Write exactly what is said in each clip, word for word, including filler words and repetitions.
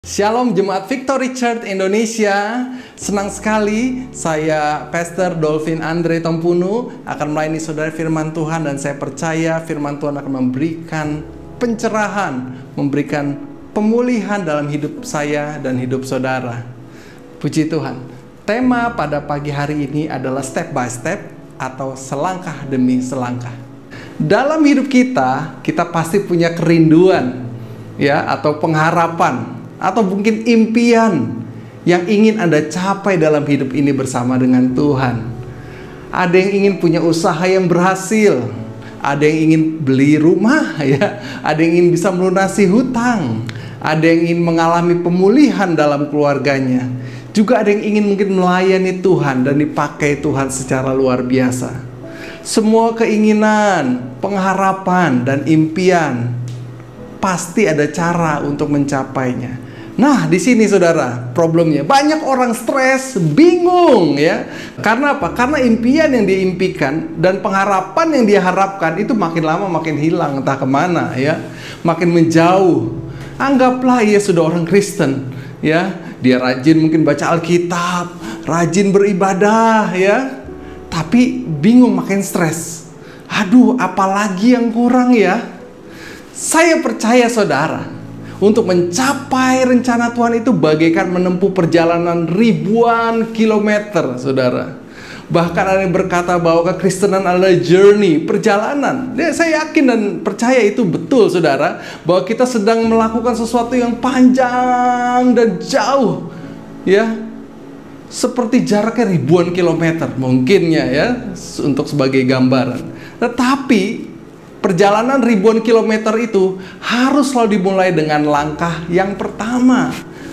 Shalom Jemaat Victory Church Indonesia. Senang sekali saya Pastor Dolvin Andre Tompunu akan melayani saudara firman Tuhan, dan saya percaya firman Tuhan akan memberikan pencerahan, memberikan pemulihan dalam hidup saya dan hidup saudara. Puji Tuhan. Tema pada pagi hari ini adalah step by step atau selangkah demi selangkah. Dalam hidup kita, kita pasti punya kerinduan ya, atau pengharapan, atau mungkin impian yang ingin Anda capai dalam hidup ini bersama dengan Tuhan. Ada yang ingin punya usaha yang berhasil, ada yang ingin beli rumah ya, ada yang ingin bisa melunasi hutang, ada yang ingin mengalami pemulihan dalam keluarganya, juga ada yang ingin mungkin melayani Tuhan dan dipakai Tuhan secara luar biasa. Semua keinginan, pengharapan, dan impian pasti ada cara untuk mencapainya. Nah, di sini saudara, problemnya banyak orang stres, bingung ya. Karena apa? Karena impian yang dia impikan dan pengharapan yang dia harapkan itu makin lama makin hilang, entah kemana ya, makin menjauh. Anggaplah ia sudah orang Kristen ya, dia rajin mungkin baca Alkitab, rajin beribadah ya, tapi bingung, makin stres. Aduh, apalagi yang kurang ya? Saya percaya saudara, untuk mencapai rencana Tuhan itu bagaikan menempuh perjalanan ribuan kilometer, saudara. Bahkan ada yang berkata bahwa kekristenan adalah journey, perjalanan. Ya, saya yakin dan percaya itu betul, saudara, bahwa kita sedang melakukan sesuatu yang panjang dan jauh, ya, seperti jaraknya ribuan kilometer, mungkinnya ya, untuk sebagai gambaran. Tetapi perjalanan ribuan kilometer itu harus selalu dimulai dengan langkah yang pertama.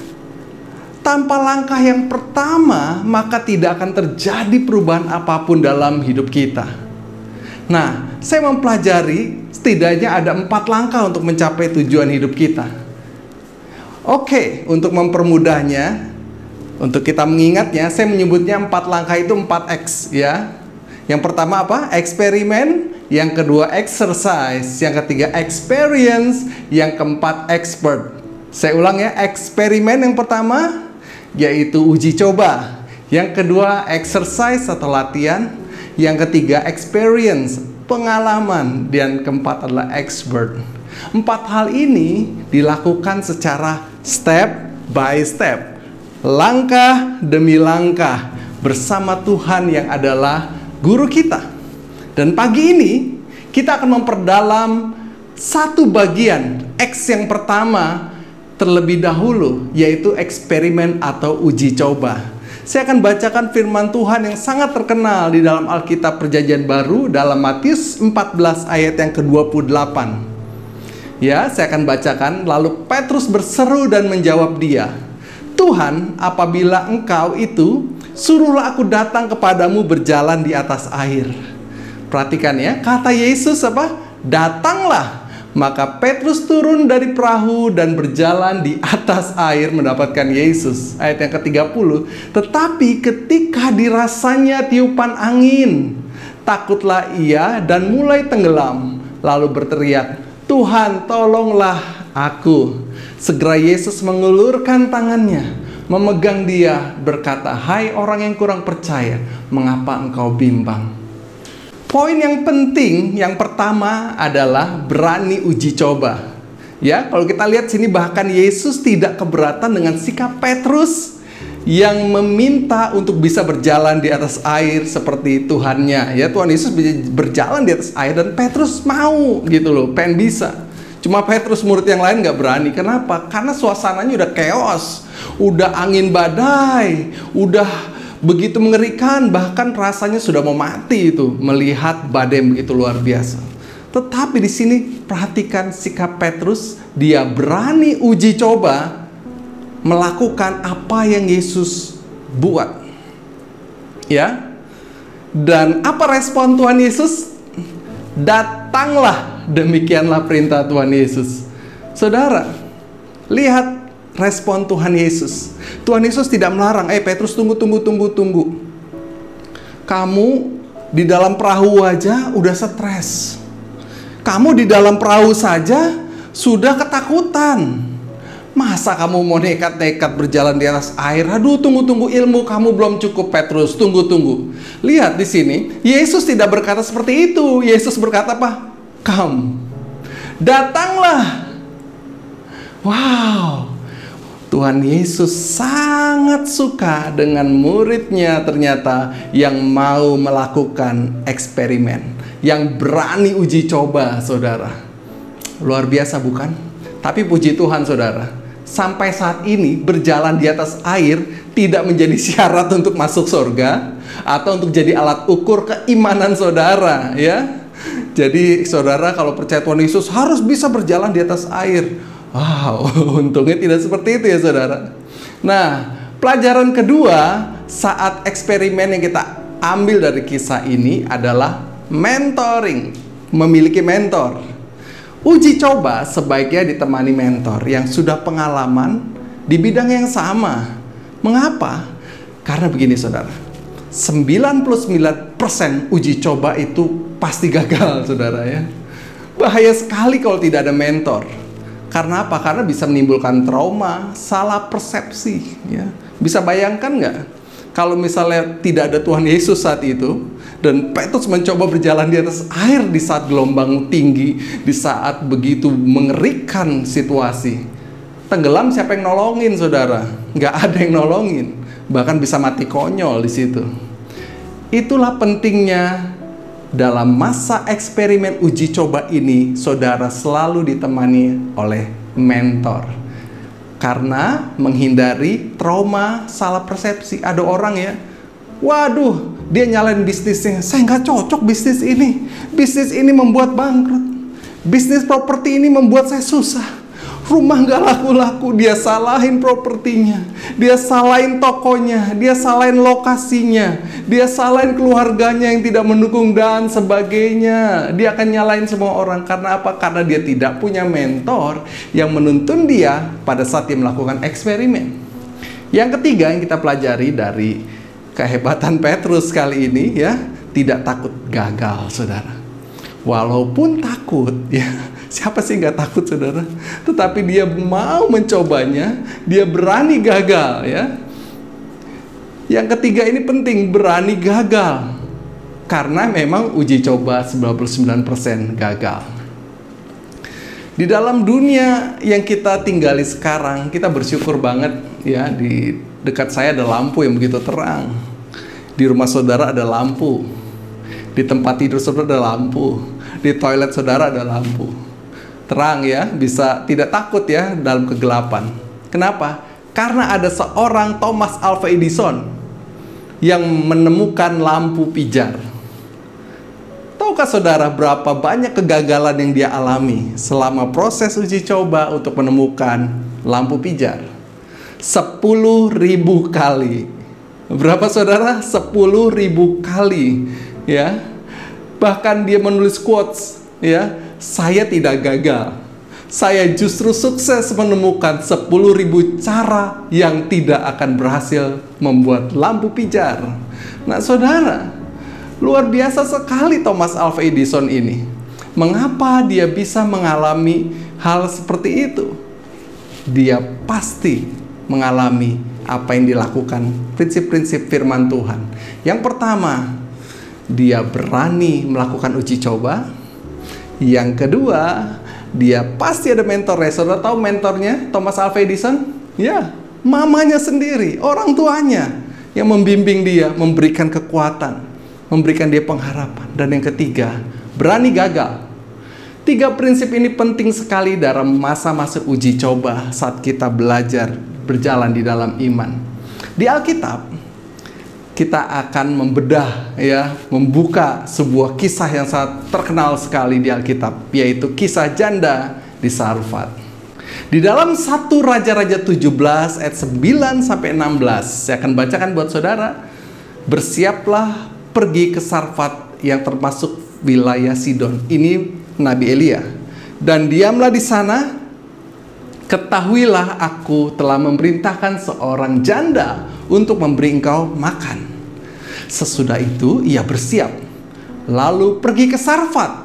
Tanpa langkah yang pertama, maka tidak akan terjadi perubahan apapun dalam hidup kita. Nah, saya mempelajari setidaknya ada empat langkah untuk mencapai tujuan hidup kita. Oke, untuk mempermudahnya, untuk kita mengingatnya, saya menyebutnya empat langkah itu empat X ya. Yang pertama apa? Eksperimen. Yang kedua exercise, yang ketiga experience, yang keempat expert. Saya ulang ya, eksperimen yang pertama yaitu uji coba, yang kedua exercise atau latihan, yang ketiga experience, pengalaman, dan keempat adalah expert. Empat hal ini dilakukan secara step by step, langkah demi langkah, bersama Tuhan yang adalah guru kita. Dan pagi ini kita akan memperdalam satu bagian X yang pertama terlebih dahulu, yaitu eksperimen atau uji coba. Saya akan bacakan firman Tuhan yang sangat terkenal di dalam Alkitab Perjanjian Baru dalam Matius empat belas ayat yang ke dua puluh delapan. Ya, saya akan bacakan. Lalu Petrus berseru dan menjawab dia, "Tuhan, apabila Engkau itu, suruhlah aku datang kepadamu berjalan di atas air." Perhatikan ya, kata Yesus apa? Datanglah. Maka Petrus turun dari perahu dan berjalan di atas air mendapatkan Yesus. Ayat yang ke tiga puluh. Tetapi ketika dirasanya tiupan angin, takutlah ia dan mulai tenggelam. Lalu berteriak, "Tuhan, tolonglah aku." Segera Yesus mengulurkan tangannya, memegang dia, berkata, "Hai orang yang kurang percaya, mengapa engkau bimbang?" Poin yang penting yang pertama adalah berani uji coba. Ya, kalau kita lihat sini bahkan Yesus tidak keberatan dengan sikap Petrus yang meminta untuk bisa berjalan di atas air seperti Tuhannya. Ya, Tuhan Yesus berjalan di atas air dan Petrus mau gitu loh, pengen bisa. Cuma Petrus murid yang lain gak berani. Kenapa? Karena suasananya udah chaos, udah angin badai, udah begitu mengerikan, bahkan rasanya sudah mau mati itu melihat badai begitu luar biasa. Tetapi di sini perhatikan sikap Petrus, dia berani uji coba melakukan apa yang Yesus buat. Ya. Dan apa respon Tuhan Yesus? Datanglah, demikianlah perintah Tuhan Yesus. Saudara, lihat respon Tuhan Yesus. Tuhan Yesus tidak melarang, eh Petrus tunggu, tunggu, tunggu, tunggu. Kamu di dalam perahu aja udah stres. Kamu di dalam perahu saja sudah ketakutan. Masa kamu mau nekat-nekat berjalan di atas air? Aduh, tunggu-tunggu, ilmu kamu belum cukup, Petrus. Tunggu-tunggu. Lihat di sini, Yesus tidak berkata seperti itu. Yesus berkata apa? Come, datanglah. Wow, Tuhan Yesus sangat suka dengan muridnya ternyata yang mau melakukan eksperimen, yang berani uji coba, saudara. Luar biasa bukan? Tapi puji Tuhan, saudara, sampai saat ini berjalan di atas air tidak menjadi syarat untuk masuk surga atau untuk jadi alat ukur keimanan saudara, ya. Jadi saudara kalau percaya Tuhan Yesus harus bisa berjalan di atas air. Wow, untungnya tidak seperti itu ya saudara. Nah, pelajaran kedua saat eksperimen yang kita ambil dari kisah ini adalah mentoring, memiliki mentor. Uji coba sebaiknya ditemani mentor yang sudah pengalaman di bidang yang sama. Mengapa? Karena begini saudara, sembilan puluh sembilan persen uji coba itu pasti gagal saudara ya. Bahaya sekali kalau tidak ada mentor. Karena apa? Karena bisa menimbulkan trauma, salah persepsi ya. Bisa bayangkan nggak kalau misalnya tidak ada Tuhan Yesus saat itu dan Petrus mencoba berjalan di atas air di saat gelombang tinggi, di saat begitu mengerikan situasi. Tenggelam siapa yang nolongin saudara? Nggak ada yang nolongin. Bahkan bisa mati konyol di situ. Itulah pentingnya dalam masa eksperimen uji coba ini, saudara selalu ditemani oleh mentor. Karena menghindari trauma, salah persepsi. Ada orang ya, waduh, dia nyalain bisnisnya. Saya nggak cocok bisnis ini. Bisnis ini membuat bangkrut. Bisnis properti ini membuat saya susah. Rumah nggak laku-laku, dia salahin propertinya, dia salahin tokonya, dia salahin lokasinya, dia salahin keluarganya yang tidak mendukung dan sebagainya. Dia akan nyalahin semua orang. Karena apa? Karena dia tidak punya mentor yang menuntun dia pada saat dia melakukan eksperimen. Yang ketiga yang kita pelajari dari kehebatan Petrus kali ini ya, tidak takut gagal saudara. Walaupun takut ya, siapa sih nggak takut saudara? Tetapi dia mau mencobanya, dia berani gagal ya. Yang ketiga ini penting, berani gagal. Karena memang uji coba sembilan puluh sembilan persen gagal. Di dalam dunia yang kita tinggali sekarang, kita bersyukur banget ya, di dekat saya ada lampu yang begitu terang. Di rumah saudara ada lampu. Di tempat tidur saudara ada lampu. Di toilet saudara ada lampu. Terang ya, bisa tidak takut ya dalam kegelapan. Kenapa? Karena ada seorang Thomas Alva Edison yang menemukan lampu pijar. Tahukah saudara berapa banyak kegagalan yang dia alami selama proses uji coba untuk menemukan lampu pijar? Sepuluh ribu kali. Berapa saudara? Sepuluh ribu kali ya. Bahkan dia menulis quotes ya, saya tidak gagal, saya justru sukses menemukan sepuluh ribu cara yang tidak akan berhasil membuat lampu pijar. Nah saudara, luar biasa sekali Thomas Alva Edison ini. Mengapa dia bisa mengalami hal seperti itu? Dia pasti mengalami apa yang dilakukan prinsip-prinsip firman Tuhan. Yang pertama, dia berani melakukan uji coba. Yang kedua, dia pasti ada mentornya. Saudara tahu mentornya Thomas Alva Edison? Ya, mamanya sendiri, orang tuanya yang membimbing dia, memberikan kekuatan, memberikan dia pengharapan. Dan yang ketiga, berani gagal. Tiga prinsip ini penting sekali dalam masa-masa uji coba saat kita belajar berjalan di dalam iman. Di Alkitab kita akan membedah ya, membuka sebuah kisah yang sangat terkenal sekali di Alkitab, yaitu kisah janda di Sarfat. Di dalam satu Raja-Raja tujuh belas ayat sembilan sampai enam belas, saya akan bacakan buat saudara. Bersiaplah pergi ke Sarfat yang termasuk wilayah Sidon. Ini Nabi Elia. Dan diamlah di sana. Ketahuilah aku telah memerintahkan seorang janda untuk memberi engkau makan. Sesudah itu ia bersiap, lalu pergi ke Sarfat.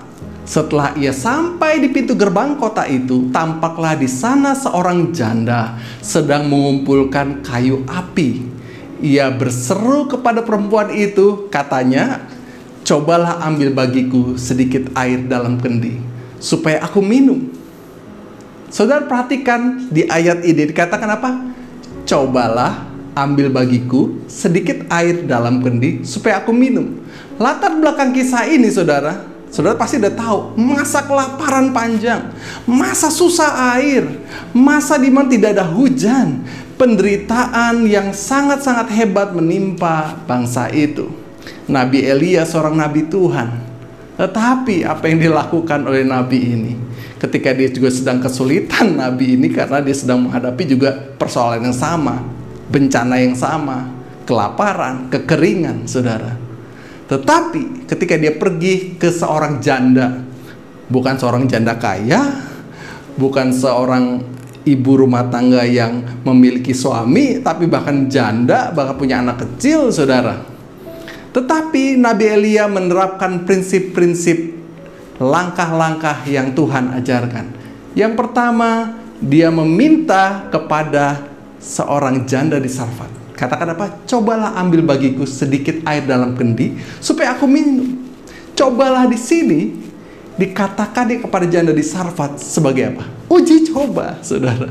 Setelah ia sampai di pintu gerbang kota itu, tampaklah di sana seorang janda sedang mengumpulkan kayu api. Ia berseru kepada perempuan itu, katanya, "Cobalah ambil bagiku sedikit air dalam kendi, supaya aku minum." Saudara perhatikan di ayat ini dikatakan apa? Cobalah ambil bagiku sedikit air dalam kendi, supaya aku minum. Latar belakang kisah ini, saudara, saudara pasti udah tahu, masa kelaparan panjang, masa susah air, masa di mana tidak ada hujan, penderitaan yang sangat-sangat hebat menimpa bangsa itu. Nabi Elia seorang nabi Tuhan. Tetapi apa yang dilakukan oleh nabi ini? Ketika dia juga sedang kesulitan, nabi ini karena dia sedang menghadapi juga persoalan yang sama, bencana yang sama, kelaparan, kekeringan, saudara. Tetapi ketika dia pergi ke seorang janda, bukan seorang janda kaya, bukan seorang ibu rumah tangga yang memiliki suami, tapi bahkan janda, bahkan punya anak kecil, saudara. Tetapi Nabi Elia menerapkan prinsip-prinsip langkah-langkah yang Tuhan ajarkan. Yang pertama, dia meminta kepada seorang janda di Sarfat. Katakan apa? Cobalah ambil bagiku sedikit air dalam kendi, supaya aku minum. Cobalah di sini dikatakan kepada janda di Sarfat sebagai apa? Uji coba, saudara.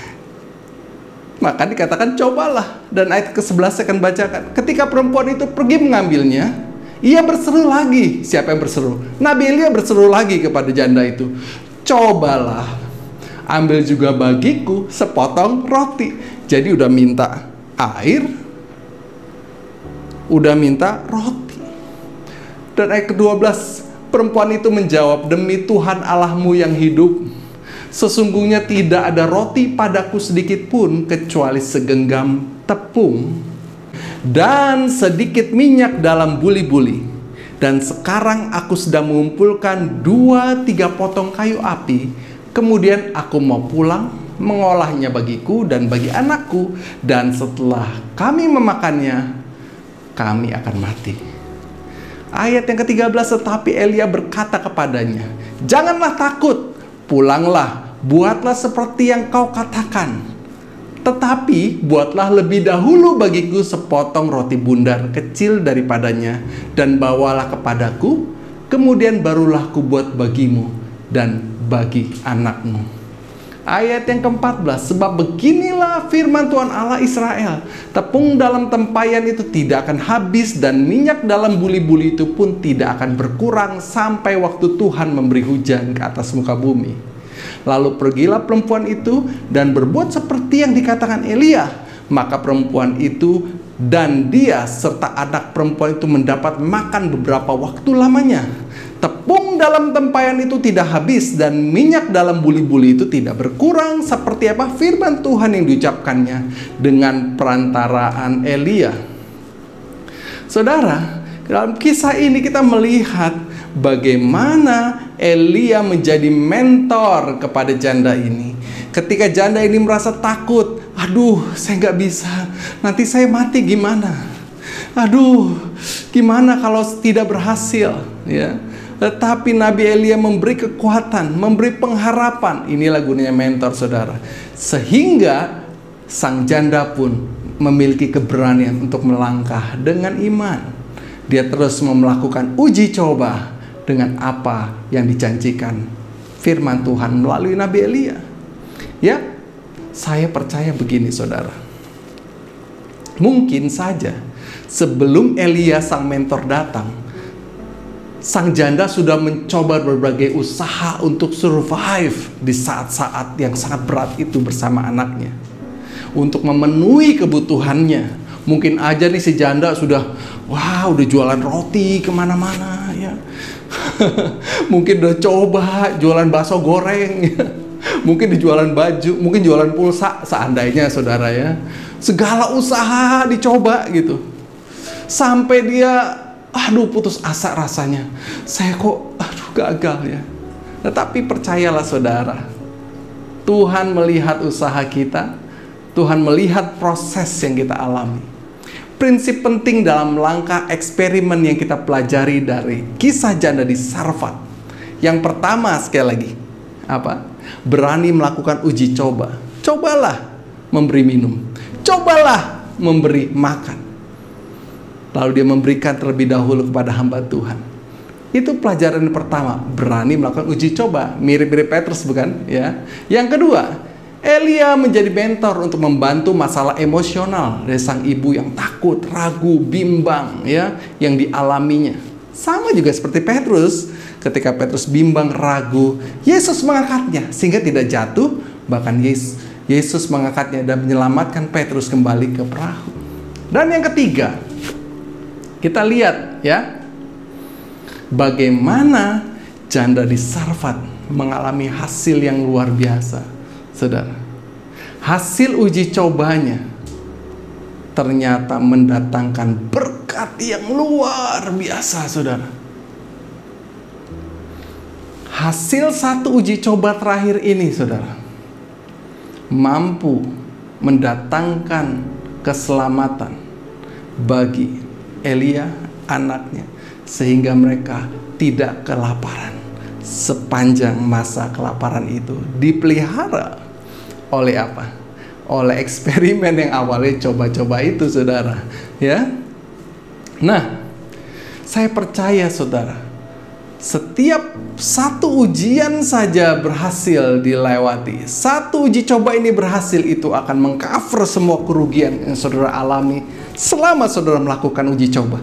Maka dikatakan cobalah. Dan ayat ke sebelas saya akan bacakan. Ketika perempuan itu pergi mengambilnya, ia berseru lagi. Siapa yang berseru? Nabi Elia berseru lagi kepada janda itu, cobalah ambil juga bagiku sepotong roti. Jadi udah minta air, udah minta roti. Dan ayat ke dua belas, perempuan itu menjawab, demi Tuhan Allahmu yang hidup, sesungguhnya tidak ada roti padaku sedikit pun kecuali segenggam tepung dan sedikit minyak dalam buli-buli. Dan sekarang aku sedang mengumpulkan dua tiga potong kayu api. Kemudian aku mau pulang, mengolahnya bagiku dan bagi anakku. Dan setelah kami memakannya, kami akan mati. Ayat yang ke tiga belas, tetapi Elia berkata kepadanya, janganlah takut, pulanglah, buatlah seperti yang kau katakan. Tetapi buatlah lebih dahulu bagiku sepotong roti bundar kecil daripadanya, dan bawalah kepadaku, kemudian barulah ku buat bagimu dan bagi anakmu. Ayat yang keempat belas, sebab beginilah firman Tuhan Allah Israel, tepung dalam tempayan itu tidak akan habis, dan minyak dalam buli-buli itu pun tidak akan berkurang sampai waktu Tuhan memberi hujan ke atas muka bumi. Lalu pergilah perempuan itu dan berbuat seperti yang dikatakan Elia. Maka perempuan itu dan dia serta anak perempuan itu mendapat makan beberapa waktu lamanya. Tepung dalam tempayan itu tidak habis, dan minyak dalam buli-buli itu tidak berkurang, seperti apa firman Tuhan yang diucapkannya dengan perantaraan Elia. Saudara, dalam kisah ini kita melihat bagaimana Elia menjadi mentor kepada janda ini. Ketika janda ini merasa takut, aduh saya nggak bisa, nanti saya mati gimana? Aduh, gimana kalau tidak berhasil? Ya, tetapi Nabi Elia memberi kekuatan, memberi pengharapan. Inilah gunanya mentor, saudara. Sehingga sang janda pun memiliki keberanian untuk melangkah dengan iman. Dia terus melakukan uji coba dengan apa yang dijanjikan firman Tuhan melalui Nabi Elia. Ya, saya percaya begini, saudara. Mungkin saja sebelum Elia sang mentor datang, sang janda sudah mencoba berbagai usaha untuk survive di saat-saat yang sangat berat itu bersama anaknya, untuk memenuhi kebutuhannya. Mungkin aja nih si janda sudah, wah udah jualan roti kemana-mana ya. Mungkin udah coba jualan bakso goreng ya. Mungkin dijualan baju, mungkin jualan pulsa seandainya, saudara ya. Segala usaha dicoba gitu. Sampai dia, aduh putus asa rasanya. Saya kok, aduh gagal ya. Tetapi percayalah saudara, Tuhan melihat usaha kita, Tuhan melihat proses yang kita alami. Prinsip penting dalam langkah eksperimen yang kita pelajari dari kisah janda di Sarfat, Yang pertama sekali lagi, apa? Berani melakukan uji coba. Cobalah memberi minum. Cobalah memberi makan. Lalu dia memberikan terlebih dahulu kepada hamba Tuhan. Itu pelajaran yang pertama, berani melakukan uji coba. Mirip-mirip Petrus, bukan? Ya. Yang kedua, Elia menjadi mentor untuk membantu masalah emosional dari sang ibu yang takut, ragu, bimbang, ya, yang dialaminya. Sama juga seperti Petrus, ketika Petrus bimbang, ragu, Yesus mengangkatnya sehingga tidak jatuh. Bahkan Yesus, Yesus mengangkatnya dan menyelamatkan Petrus kembali ke perahu. Dan yang ketiga, kita lihat ya, bagaimana janda di Sarfat mengalami hasil yang luar biasa, saudara. Hasil uji cobanya ternyata mendatangkan berkat yang luar biasa, saudara. Hasil satu uji coba terakhir ini, saudara, mampu mendatangkan keselamatan bagi Elia, anaknya, sehingga mereka tidak kelaparan. Sepanjang masa kelaparan itu dipelihara oleh apa? Oleh eksperimen yang awalnya coba-coba itu, saudara. Ya. Nah, saya percaya, saudara, setiap satu ujian saja berhasil dilewati, satu uji coba ini berhasil, itu akan mengcover semua kerugian yang saudara alami selama saudara melakukan uji coba.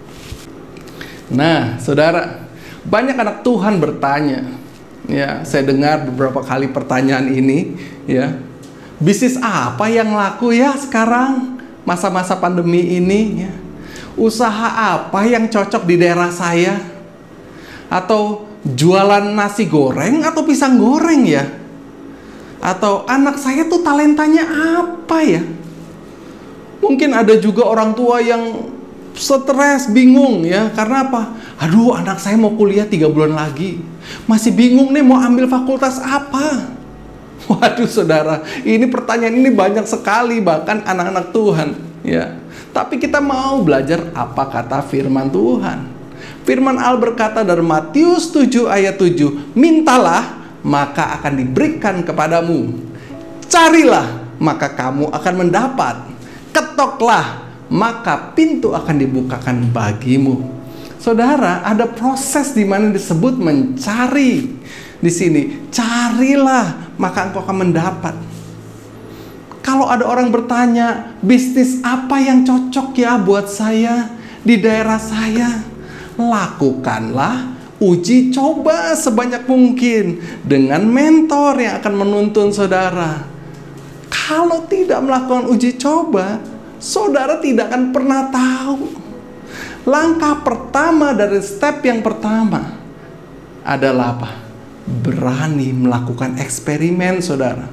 Nah, saudara, banyak anak Tuhan bertanya, ya, saya dengar beberapa kali pertanyaan ini, ya, bisnis apa yang laku ya sekarang masa-masa pandemi ini, ya? Usaha apa yang cocok di daerah saya? Atau jualan nasi goreng atau pisang goreng ya? Atau anak saya tuh talentanya apa ya? Mungkin ada juga orang tua yang stres, bingung ya. Karena apa? Aduh, anak saya mau kuliah tiga bulan lagi. Masih bingung nih mau ambil fakultas apa. Waduh, saudara, ini pertanyaan ini banyak sekali, bahkan anak-anak Tuhan ya. Tapi kita mau belajar apa kata firman Tuhan. Firman Allah berkata dari Matius tujuh ayat tujuh, mintalah maka akan diberikan kepadamu. Carilah maka kamu akan mendapat. Ketoklah maka pintu akan dibukakan bagimu. Saudara, ada proses di mana disebut mencari. Di sini, carilah maka engkau akan mendapat. Kalau ada orang bertanya, bisnis apa yang cocok ya buat saya di daerah saya? Lakukanlah uji coba sebanyak mungkin dengan mentor yang akan menuntun saudara. Kalau tidak melakukan uji coba, saudara tidak akan pernah tahu. Langkah pertama dari step yang pertama adalah apa? Berani melakukan eksperimen, saudara.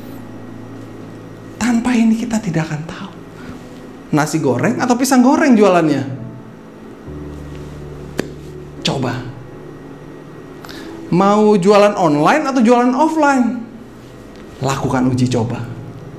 Tanpa ini kita tidak akan tahu. Nasi goreng atau pisang goreng jualannya? Coba. Mau jualan online atau jualan offline? Lakukan uji coba.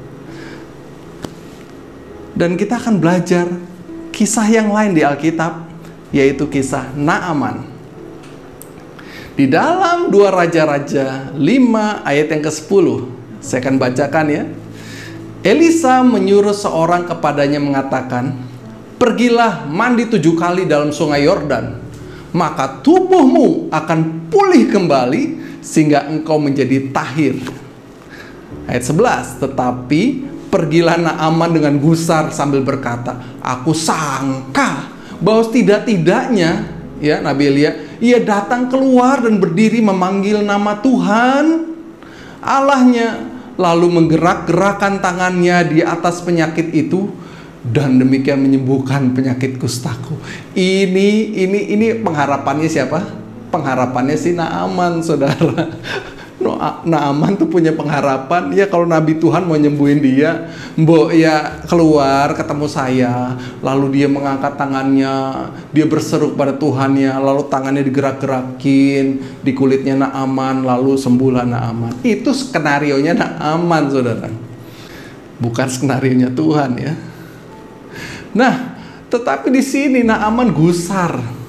Dan kita akan belajar kisah yang lain di Alkitab, yaitu kisah Naaman. Di dalam dua Raja-Raja lima ayat yang ke sepuluh, saya akan bacakan ya. Elisa menyuruh seorang kepadanya mengatakan, pergilah mandi tujuh kali dalam sungai Yordan, maka tubuhmu akan pulih kembali sehingga engkau menjadi tahir. Ayat sebelas, tetapi pergilah Naaman dengan gusar sambil berkata, aku sangka bahwa tidak-tidaknya, ya, Nabi Elia, ia datang keluar dan berdiri memanggil nama Tuhan Allahnya, lalu menggerak-gerakkan tangannya di atas penyakit itu dan demikian menyembuhkan penyakit kustaku. Ini ini ini pengharapannya siapa? Pengharapannya si Naaman, saudara. Naaman tuh punya pengharapan, ya kalau Nabi Tuhan mau nyembuhin dia, mbok ya keluar ketemu saya, lalu dia mengangkat tangannya, dia berseru pada Tuhannya, lalu tangannya digerak-gerakin di kulitnya Naaman, lalu sembuhlah Naaman. Itu skenarionya Naaman, saudara, bukan skenarionya Tuhan ya. Nah, tetapi di sini Naaman gusar.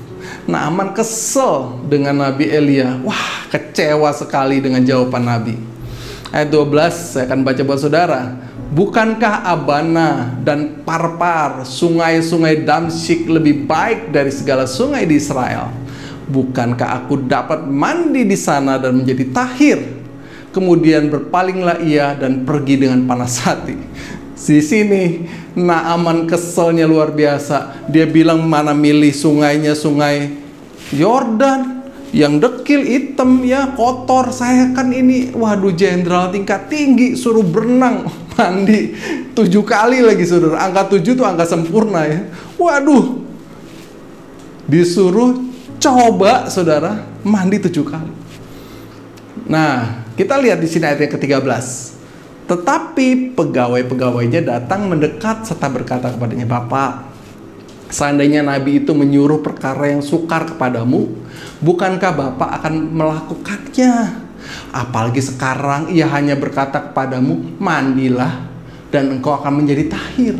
Naaman kesel dengan Nabi Elia. Wah, kecewa sekali dengan jawaban Nabi. Ayat dua belas saya akan baca buat saudara. Bukankah Abana dan Parpar, sungai-sungai Damsyik lebih baik dari segala sungai di Israel? Bukankah aku dapat mandi di sana dan menjadi tahir? Kemudian berpalinglah ia dan pergi dengan panas hati. Di sini Naaman keselnya luar biasa. Dia bilang mana milih sungainya sungai Yordan yang dekil, hitam, ya kotor. Saya kan ini, waduh, jenderal tingkat tinggi, suruh berenang, mandi tujuh kali lagi, saudara. Angka tujuh itu angka sempurna ya. Waduh, disuruh coba, saudara, mandi tujuh kali. Nah, kita lihat di sini ayat yang ke tiga belas. Tetapi pegawai-pegawainya datang mendekat serta berkata kepadanya, Bapak, seandainya Nabi itu menyuruh perkara yang sukar kepadamu, bukankah Bapak akan melakukannya? Apalagi sekarang ia hanya berkata kepadamu, mandilah dan engkau akan menjadi tahir.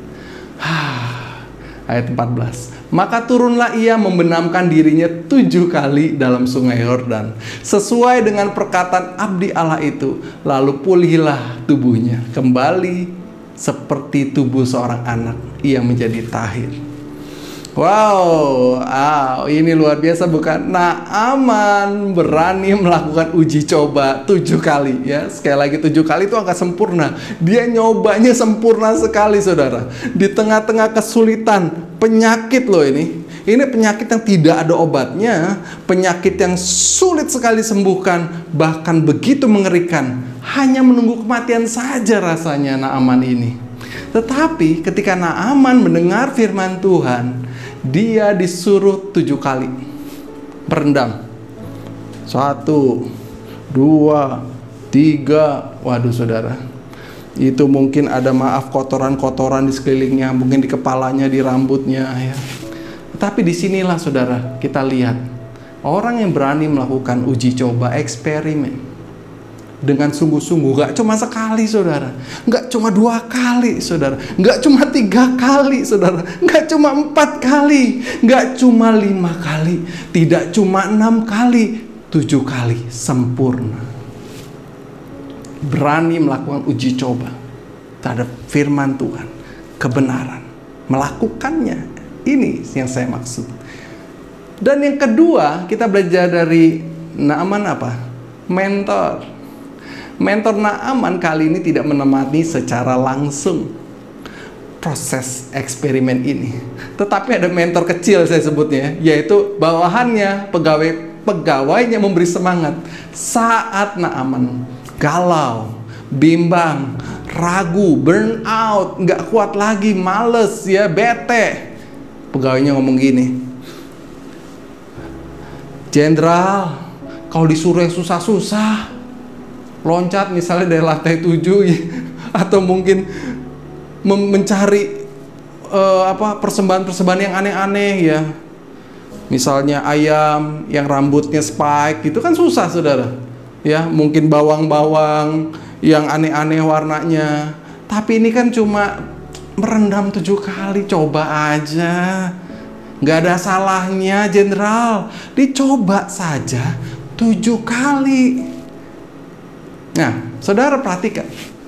Ayat empat belas. Maka turunlah ia membenamkan dirinya tujuh kali dalam sungai Yordan, sesuai dengan perkataan abdi Allah itu. Lalu pulihlah tubuhnya kembali seperti tubuh seorang anak. Ia menjadi tahir. Wow, ah, ini luar biasa bukan? Naaman berani melakukan uji coba tujuh kali ya. Sekali lagi tujuh kali itu angka sempurna. Dia nyobanya sempurna sekali, saudara. Di tengah-tengah kesulitan, penyakit loh ini. Ini penyakit yang tidak ada obatnya, penyakit yang sulit sekali sembuhkan, bahkan begitu mengerikan. Hanya menunggu kematian saja rasanya Naaman ini. Tetapi ketika Naaman mendengar firman Tuhan, dia disuruh tujuh kali berendam. Satu, dua, tiga. Waduh, saudara, itu mungkin ada maaf kotoran-kotoran di sekelilingnya, mungkin di kepalanya, di rambutnya ya. Tapi disinilah, saudara, kita lihat orang yang berani melakukan uji coba, eksperimen dengan sungguh-sungguh. Gak cuma sekali, saudara, gak cuma dua kali, saudara, gak cuma tiga kali, saudara, gak cuma empat kali, gak cuma lima kali, tidak cuma enam kali, tujuh kali sempurna. Berani melakukan uji coba terhadap firman Tuhan, kebenaran, melakukannya. Ini yang saya maksud. Dan yang kedua, kita belajar dari Naaman apa? Mentor. Mentor Naaman kali ini tidak menemani secara langsung proses eksperimen ini, tetapi ada mentor kecil saya sebutnya, yaitu bawahannya, pegawai pegawainya memberi semangat saat Naaman galau, bimbang, ragu, burn out, nggak kuat lagi, males ya, bete. Pegawainya ngomong gini, Jenderal, kalau disuruh yang susah-susah, loncat misalnya dari lantai tujuh ya, atau mungkin mencari uh, apa persembahan-persembahan yang aneh-aneh ya. Misalnya ayam yang rambutnya spike, itu kan susah, saudara. Ya, mungkin bawang-bawang yang aneh-aneh warnanya. Tapi ini kan cuma merendam tujuh kali, coba aja. Nggak ada salahnya, Jenderal. Dicoba saja tujuh kali. Nah, saudara perhatikan.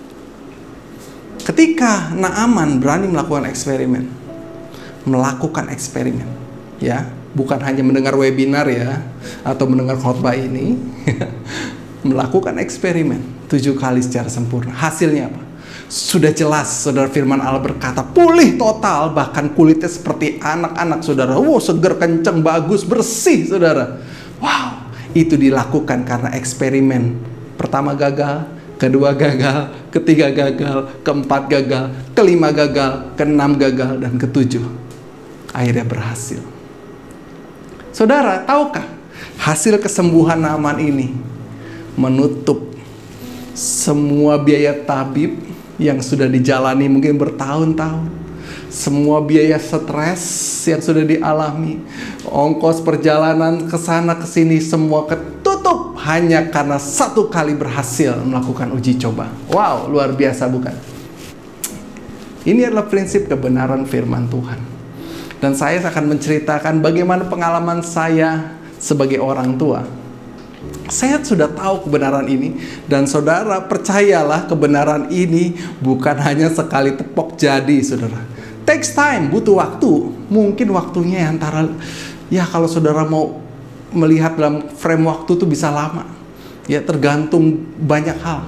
Ketika Naaman berani melakukan eksperimen, melakukan eksperimen, ya, bukan hanya mendengar webinar ya, atau mendengar khotbah ini, melakukan eksperimen tujuh kali secara sempurna. Hasilnya apa? Sudah jelas, saudara, firman Allah berkata, pulih total, bahkan kulitnya seperti anak-anak, saudara. Wow, seger, kencang, bagus, bersih, saudara. Wow, itu dilakukan karena eksperimen. Pertama gagal, kedua gagal, ketiga gagal, keempat gagal, kelima gagal, keenam gagal, dan ketujuh akhirnya berhasil. Saudara, tahukah hasil kesembuhan Naaman ini menutup semua biaya tabib yang sudah dijalani mungkin bertahun-tahun, semua biaya stres yang sudah dialami, ongkos perjalanan ke sana ke sini, semua ketutup hanya karena satu kali berhasil melakukan uji coba. Wow, luar biasa bukan? Ini adalah prinsip kebenaran firman Tuhan. Dan saya akan menceritakan bagaimana pengalaman saya sebagai orang tua. Saya sudah tahu kebenaran ini, dan saudara percayalah, kebenaran ini bukan hanya sekali tepok jadi, saudara. Takes time, butuh waktu. Mungkin waktunya antara, ya kalau saudara mau melihat dalam frame waktu itu bisa lama. Ya tergantung banyak hal.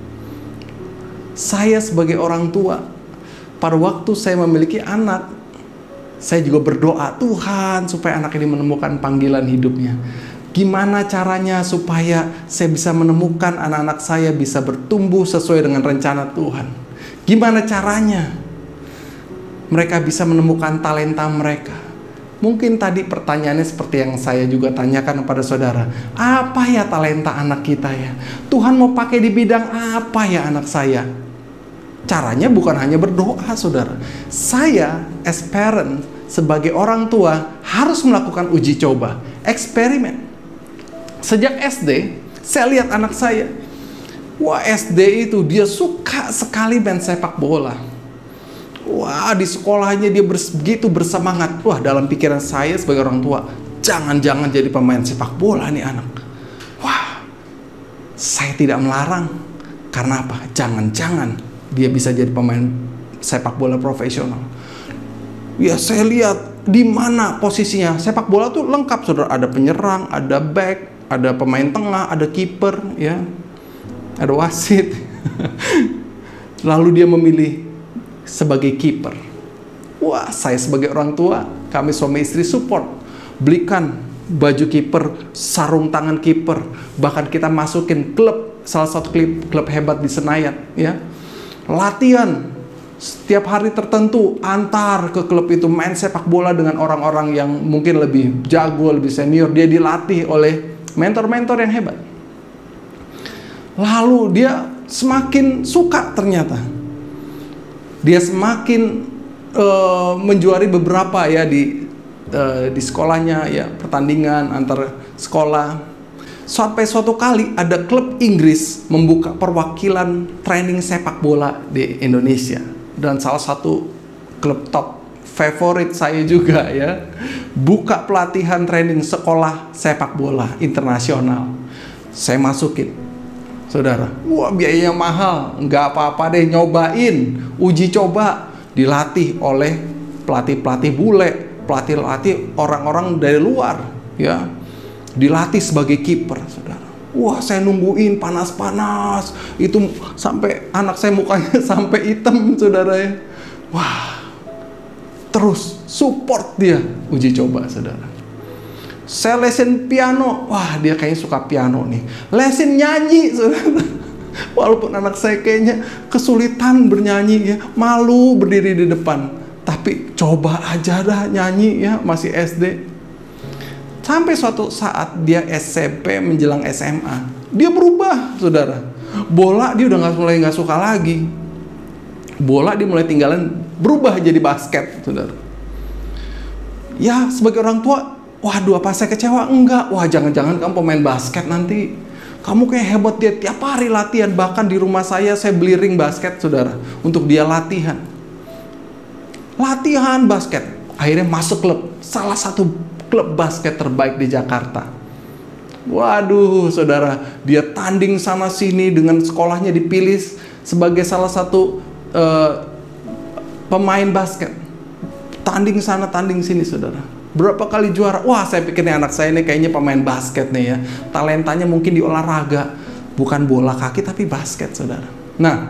Saya sebagai orang tua, pada waktu saya memiliki anak, saya juga berdoa, Tuhan, supaya anak ini menemukan panggilan hidupnya. Gimana caranya supaya saya bisa menemukan anak-anak saya bisa bertumbuh sesuai dengan rencana Tuhan? Gimana caranya mereka bisa menemukan talenta mereka? Mungkin tadi pertanyaannya seperti yang saya juga tanyakan kepada saudara. Apa ya talenta anak kita ya? Tuhan mau pakai di bidang apa ya anak saya? Caranya bukan hanya berdoa, saudara. Saya as parent, sebagai orang tua, harus melakukan uji coba, eksperimen. Sejak S D, saya lihat anak saya. Wah, S D itu dia suka sekali main sepak bola. Wah, di sekolahnya dia begitu bersemangat. Wah, dalam pikiran saya sebagai orang tua, jangan-jangan jadi pemain sepak bola nih anak. Wah, saya tidak melarang. Karena apa? Jangan-jangan dia bisa jadi pemain sepak bola profesional. Ya, saya lihat di mana posisinya. Sepak bola tuh lengkap, saudara. Ada penyerang, ada back, ada pemain tengah, ada kiper, ya, ada wasit. Lalu dia memilih sebagai kiper. Wah, saya sebagai orang tua, kami suami istri support. Belikan baju kiper, sarung tangan kiper, bahkan kita masukin klub, salah satu klub, klub hebat di Senayan, ya. Latihan setiap hari tertentu, antar ke klub itu, main sepak bola dengan orang-orang yang mungkin lebih jago, lebih senior. Dia dilatih oleh mentor-mentor yang hebat. Lalu dia semakin suka ternyata. Dia semakin uh, menjuari beberapa ya di uh, di sekolahnya, ya, pertandingan antar sekolah. Sampai suatu kali ada klub Inggris membuka perwakilan training sepak bola di Indonesia, dan salah satu klub top favorit saya juga, ya, buka pelatihan training sekolah sepak bola internasional. Saya masukin, saudara. Wah, biayanya mahal, nggak apa-apa deh, nyobain, uji coba, dilatih oleh pelatih-pelatih bule, pelatih-pelatih orang-orang dari luar, ya, dilatih sebagai kiper, saudara. Wah, saya nungguin panas-panas, itu sampai anak saya mukanya sampai hitam, saudara, ya. Wah, terus support dia uji coba, saudara. Saya lesin piano, wah, dia kayaknya suka piano nih. Lesin nyanyi, saudara. Walaupun anak saya kayaknya kesulitan bernyanyi, ya, malu berdiri di depan, tapi coba aja dah nyanyi, ya, masih S D. Sampai suatu saat dia S M P menjelang S M A, dia berubah, saudara. Bola dia udah nggak mulai nggak suka lagi. Bola dia mulai tinggalan, berubah jadi basket, saudara. Ya, sebagai orang tua, waduh, apa saya kecewa? Enggak. Wah, jangan-jangan kamu pemain basket nanti. Kamu kayak hebat, dia tiap hari latihan. Bahkan di rumah saya, saya beli ring basket, saudara, untuk dia latihan. Latihan basket. Akhirnya masuk klub, salah satu klub basket terbaik di Jakarta. Waduh, saudara, dia tanding sana sini, dengan sekolahnya dipilih sebagai salah satu uh, pemain basket. Tanding sana, tanding sini, saudara. Berapa kali juara. Wah, saya pikir nih anak saya ini kayaknya pemain basket nih, ya. Talentanya mungkin di olahraga, bukan bola kaki tapi basket, saudara. Nah,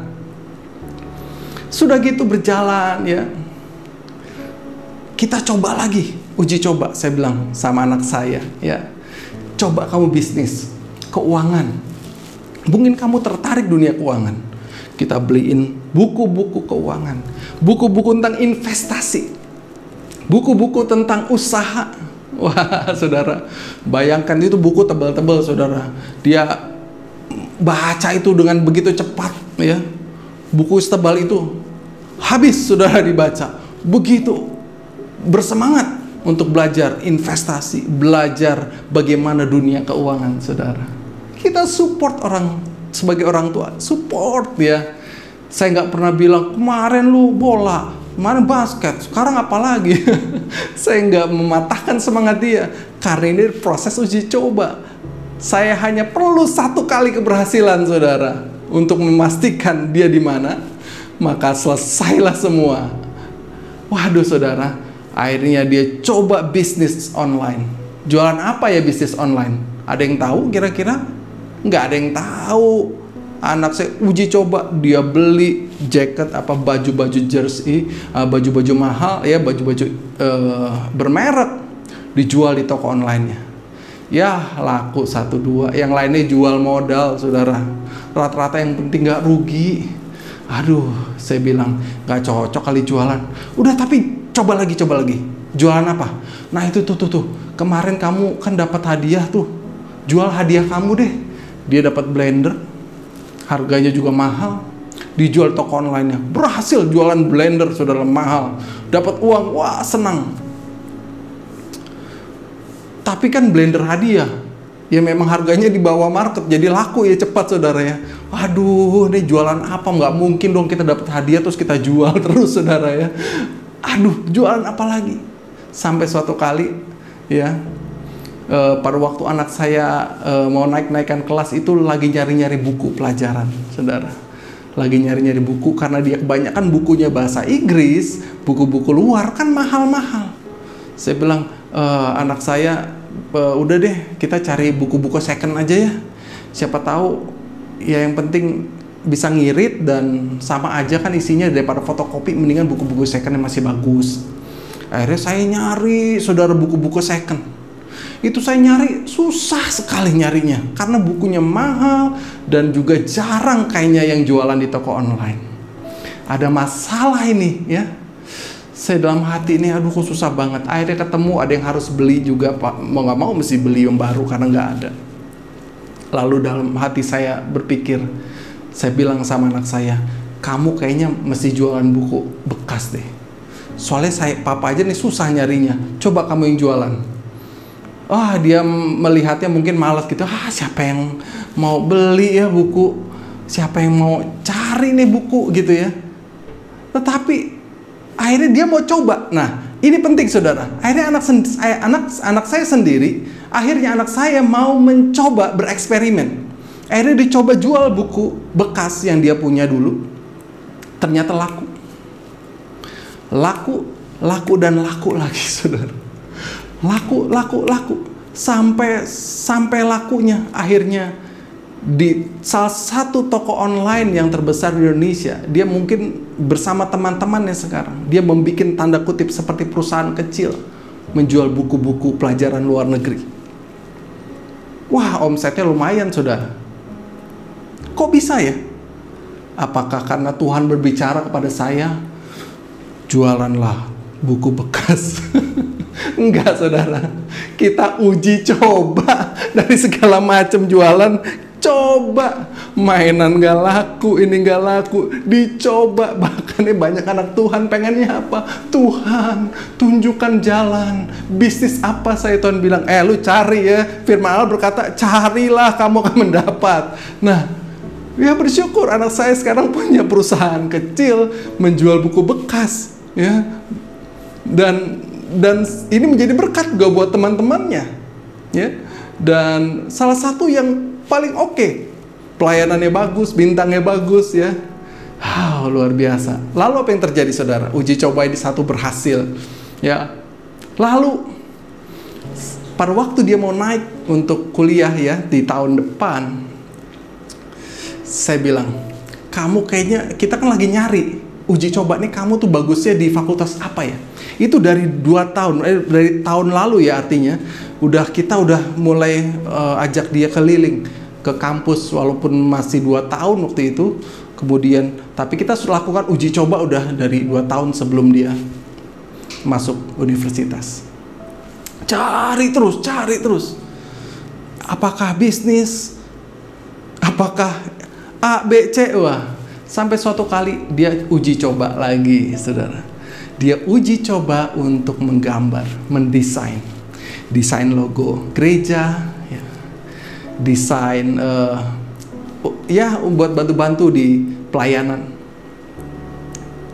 sudah gitu berjalan, ya. Kita coba lagi, uji coba, saya bilang sama anak saya, ya. Coba kamu bisnis, keuangan. Mungkin kamu tertarik dunia keuangan. Kita beliin buku-buku keuangan, buku-buku tentang investasi, buku-buku tentang usaha. Wah, saudara, bayangkan itu buku tebal-tebal, saudara. Dia baca itu dengan begitu cepat, ya. Buku setebal itu habis, saudara, dibaca. Begitu bersemangat untuk belajar investasi, belajar bagaimana dunia keuangan, saudara. Kita support orang sebagai orang tua, support, ya. Saya nggak pernah bilang, kemarin lu bola, Kemarin basket, sekarang apa lagi? Saya nggak mematahkan semangat dia, karena ini proses uji coba. Saya hanya perlu satu kali keberhasilan, saudara, untuk memastikan dia di mana, maka selesailah semua. Waduh, saudara, akhirnya dia coba bisnis online. Jualan apa ya bisnis online? Ada yang tahu kira-kira? Nggak ada yang tahu. Anak saya uji coba, dia beli jaket apa baju-baju jersey, uh, baju-baju mahal ya, baju-baju uh, bermerek, dijual di toko online-nya. Ya laku satu dua, yang lainnya jual modal, saudara. Rata-rata yang penting nggak rugi. Aduh, saya bilang nggak cocok kali jualan. Udah, tapi coba lagi, coba lagi. Jualan apa? Nah itu tuh tuh tuh. Kemarin kamu kan dapat hadiah tuh. Jual hadiah kamu deh. Dia dapat blender, harganya juga mahal. Dijual toko online-nya. Berhasil jualan blender, saudara, mahal. Dapat uang, wah senang. Tapi kan blender hadiah, ya memang harganya di bawah market, jadi laku ya cepat, saudara ya. Aduh, ini jualan apa? Nggak mungkin dong kita dapat hadiah terus kita jual terus, saudara ya. Aduh, jualan apa lagi? Sampai suatu kali ya, e, pada waktu anak saya e, mau naik-naikkan kelas itu lagi nyari-nyari buku pelajaran, saudara. Lagi nyari-nyari buku karena dia kebanyakan bukunya bahasa Inggris, buku-buku luar kan mahal-mahal. Saya bilang, e, anak saya, e, udah deh kita cari buku-buku second aja ya. Siapa tahu ya, yang penting bisa ngirit dan sama aja kan isinya, daripada fotokopi mendingan buku-buku second yang masih bagus. Akhirnya saya nyari, saudara, buku-buku second. Itu saya nyari susah sekali nyarinya karena bukunya mahal dan juga jarang kayaknya yang jualan di toko online. Ada masalah ini ya. Saya dalam hati ini, aduh kok susah banget. Akhirnya ketemu ada yang harus beli juga, Pak. Mau nggak mau mesti beli yang baru karena nggak ada. Lalu dalam hati saya berpikir, saya bilang sama anak saya, kamu kayaknya mesti jualan buku bekas deh. Soalnya saya, papa aja nih susah nyarinya. Coba kamu yang jualan. Wah, dia melihatnya mungkin malas gitu. Ah, siapa yang mau beli ya buku? Siapa yang mau cari nih buku gitu ya? Tetapi akhirnya dia mau coba. Nah, ini penting, saudara. Akhirnya anak saya, anak anak saya sendiri, akhirnya anak saya mau mencoba bereksperimen. Akhirnya dicoba jual buku bekas yang dia punya dulu. Ternyata laku. Laku, laku dan laku lagi, saudara. Laku, laku, laku. Sampai sampai lakunya akhirnya di salah satu toko online yang terbesar di Indonesia. Dia mungkin bersama teman-temannya sekarang. Dia membuat tanda kutip seperti perusahaan kecil, menjual buku-buku pelajaran luar negeri. Wah, omsetnya lumayan, saudara. Kok bisa ya? Apakah karena Tuhan berbicara kepada saya, jualanlah buku bekas? Enggak, saudara. Kita uji coba dari segala macam jualan. Coba, mainan gak laku, ini gak laku, dicoba. Bahkan banyak anak Tuhan pengennya apa? Tuhan, tunjukkan jalan. Bisnis apa? Saya Tuhan bilang, eh lu cari ya. Firman Allah berkata, carilah kamu akan mendapat. Nah, ya bersyukur anak saya sekarang punya perusahaan kecil menjual buku bekas, ya. Dan dan ini menjadi berkat juga buat teman-temannya, ya. Dan salah satu yang paling oke, okay, pelayanannya bagus, bintangnya bagus, ya. Wow, luar biasa. Lalu apa yang terjadi, saudara? Uji coba ini satu berhasil, ya. Lalu pada waktu dia mau naik untuk kuliah ya di tahun depan, saya bilang, kamu kayaknya, kita kan lagi nyari uji coba nih, kamu tuh bagusnya di fakultas apa ya? Itu dari dua tahun, eh, dari tahun lalu ya, artinya udah kita udah mulai uh, ajak dia keliling ke kampus walaupun masih dua tahun waktu itu. Kemudian, tapi kita sudah lakukan uji coba udah dari dua tahun sebelum dia masuk universitas. Cari terus, cari terus. Apakah bisnis? Apakah A, B, C? Wah, sampai suatu kali dia uji coba lagi, saudara. Dia uji coba untuk menggambar, mendesain, desain logo gereja, ya. Desain, uh, ya buat bantu-bantu di pelayanan.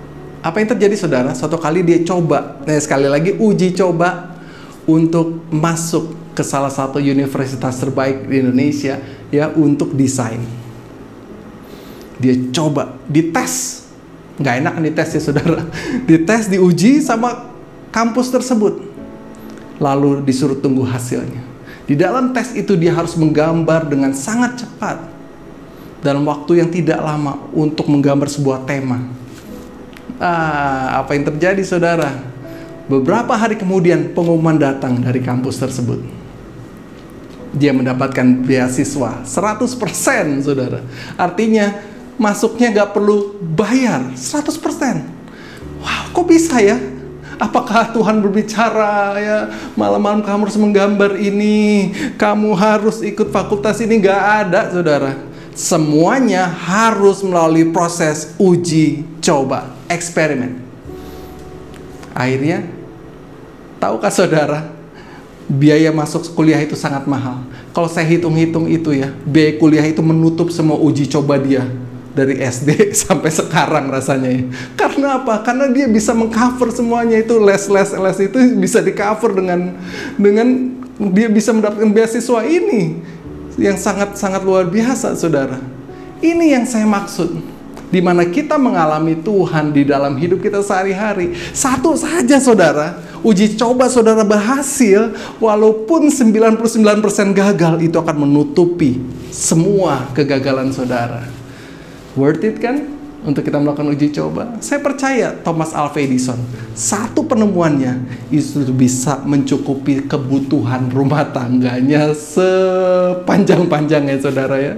Apa yang terjadi saudara? Suatu kali dia coba, nah sekali lagi uji coba untuk masuk ke salah satu universitas terbaik di Indonesia, ya, untuk desain. Dia coba, dites, nggak enak kan dites ya saudara, dites, diuji sama kampus tersebut, lalu disuruh tunggu hasilnya. Di dalam tes itu dia harus menggambar dengan sangat cepat, dalam waktu yang tidak lama untuk menggambar sebuah tema. Ah, apa yang terjadi saudara? Beberapa hari kemudian pengumuman datang dari kampus tersebut. Dia mendapatkan beasiswa seratus persen saudara. Artinya masuknya gak perlu bayar seratus persen. Wow, kok bisa ya? Apakah Tuhan berbicara ya, malam-malam kamu harus menggambar ini, kamu harus ikut fakultas ini? Gak ada saudara. Semuanya harus melalui proses uji coba, eksperimen. Akhirnya, tahukah saudara, biaya masuk kuliah itu sangat mahal. Kalau saya hitung-hitung itu ya, biaya kuliah itu menutup semua uji coba dia dari S D sampai sekarang rasanya ya. Karena apa? Karena dia bisa mengcover semuanya itu, les-les les itu bisa di-cover dengan dengan dia bisa mendapatkan beasiswa ini yang sangat-sangat luar biasa saudara. Ini yang saya maksud, di mana kita mengalami Tuhan di dalam hidup kita sehari-hari. Satu saja saudara, uji coba saudara berhasil, walaupun sembilan puluh sembilan persen gagal, itu akan menutupi semua kegagalan saudara. Worth it kan untuk kita melakukan uji coba? Saya percaya Thomas Alva Edison, satu penemuannya itu bisa mencukupi kebutuhan rumah tangganya sepanjang-panjangnya saudara ya.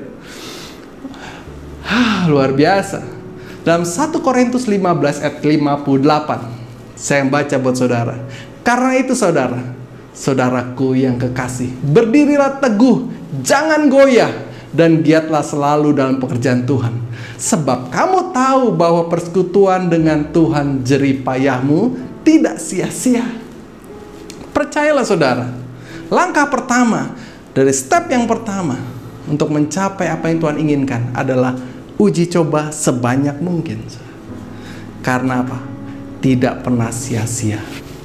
Hah, luar biasa. Dalam satu Korintus lima belas ayat lima puluh delapan, saya baca buat saudara. Karena itu saudara, saudaraku yang kekasih, berdirilah teguh, jangan goyah, dan giatlah selalu dalam pekerjaan Tuhan. Sebab kamu tahu bahwa persekutuan dengan Tuhan jerih payahmu tidak sia-sia. Percayalah saudara, langkah pertama dari step yang pertama untuk mencapai apa yang Tuhan inginkan adalah uji coba sebanyak mungkin. Karena apa? Tidak pernah sia-sia.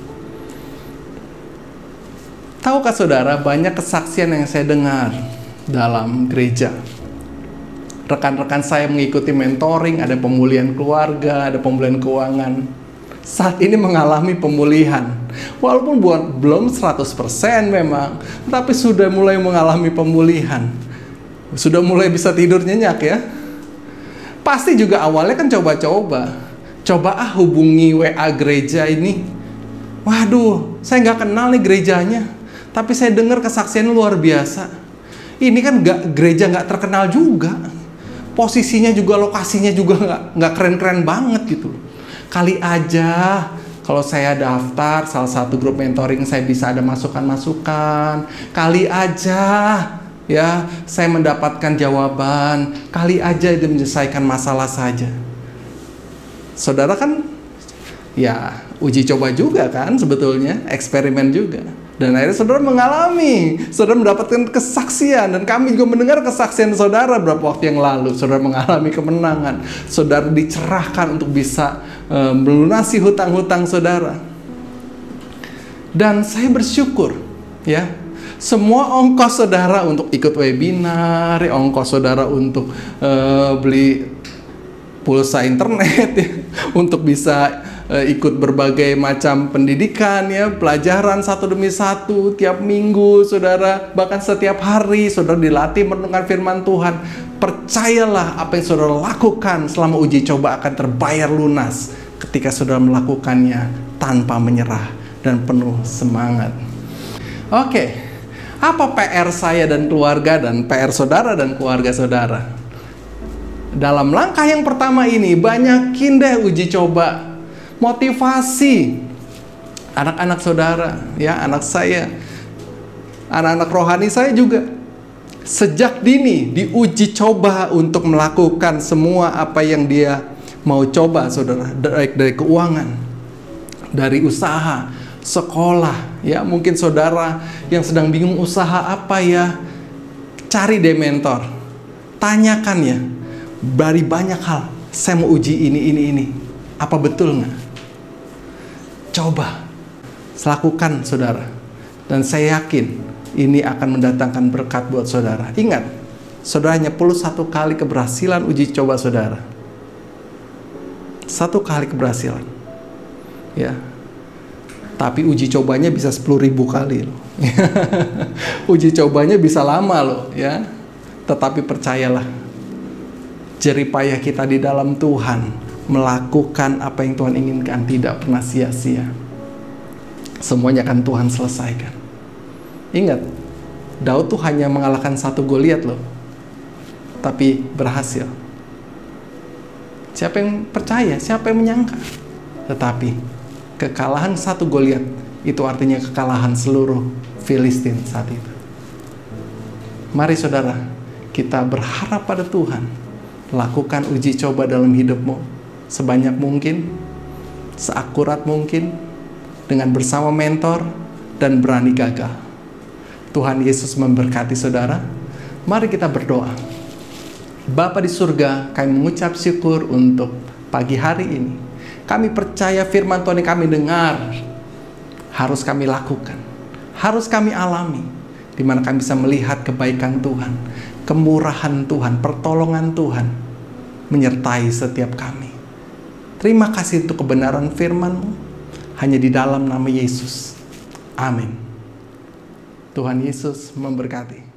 Tahukah saudara, banyak kesaksian yang saya dengar dalam gereja. Rekan-rekan saya mengikuti mentoring, ada pemulihan keluarga, ada pemulihan keuangan. Saat ini mengalami pemulihan. Walaupun buat, belum seratus persen memang, tapi sudah mulai mengalami pemulihan. Sudah mulai bisa tidur nyenyak ya. Pasti juga awalnya kan coba-coba. Coba ah hubungi W A gereja ini. Waduh, saya nggak kenal nih gerejanya. Tapi saya dengar kesaksiannya luar biasa. Ini kan nggak, gereja nggak terkenal juga. Posisinya juga, lokasinya juga nggak nggak keren-keren banget gitu. Kali aja kalau saya daftar salah satu grup mentoring, saya bisa ada masukan-masukan. Kali aja ya saya mendapatkan jawaban. Kali aja itu menyelesaikan masalah saja. Saudara kan ya uji coba juga kan sebetulnya, eksperimen juga. Dan akhirnya saudara mengalami, saudara mendapatkan kesaksian. Dan kami juga mendengar kesaksian saudara beberapa waktu yang lalu. Saudara mengalami kemenangan. Saudara dicerahkan untuk bisa uh, melunasi hutang-hutang saudara. Dan saya bersyukur, ya, semua ongkos saudara untuk ikut webinar, ongkos saudara untuk uh, beli pulsa internet, ya, untuk bisa ikut berbagai macam pendidikan ya, pelajaran satu demi satu tiap minggu saudara, bahkan setiap hari saudara dilatih merenungkan firman Tuhan. Percayalah apa yang saudara lakukan selama uji coba akan terbayar lunas ketika saudara melakukannya tanpa menyerah dan penuh semangat. Oke, apa P R saya dan keluarga dan P R saudara dan keluarga saudara? Dalam langkah yang pertama ini banyakin deh uji coba. Motivasi anak-anak saudara, ya, anak saya, anak-anak rohani saya juga sejak dini diuji coba untuk melakukan semua apa yang dia mau coba, saudara, baik dari keuangan, dari usaha, sekolah, ya, mungkin saudara yang sedang bingung usaha apa ya, cari deh mentor, tanyakan ya, dari banyak hal, saya mau uji ini, ini, ini. Apa betul nggak? Coba lakukan saudara. Dan saya yakin ini akan mendatangkan berkat buat saudara. Ingat, saudara hanya perlu satu kali keberhasilan uji coba saudara. Satu kali keberhasilan. Ya. Tapi uji cobanya bisa sepuluh ribu kali loh. Uji cobanya bisa lama loh ya. Tetapi percayalah, jerih payah kita di dalam Tuhan melakukan apa yang Tuhan inginkan tidak pernah sia-sia. Semuanya akan Tuhan selesaikan. Ingat, Daud tuh hanya mengalahkan satu Goliat loh. Tapi berhasil. Siapa yang percaya? Siapa yang menyangka? Tetapi kekalahan satu Goliat itu artinya kekalahan seluruh Filistin saat itu. Mari saudara, kita berharap pada Tuhan. Lakukan uji coba dalam hidupmu sebanyak mungkin, seakurat mungkin, dengan bersama mentor, dan berani gagal. Tuhan Yesus memberkati saudara. Mari kita berdoa. Bapa di surga, kami mengucap syukur untuk pagi hari ini. Kami percaya firman Tuhan yang kami dengar harus kami lakukan, harus kami alami, di mana kami bisa melihat kebaikan Tuhan, kemurahan Tuhan, pertolongan Tuhan menyertai setiap kami. Terima kasih untuk kebenaran firman-Mu, hanya di dalam nama Yesus. Amin. Tuhan Yesus memberkati.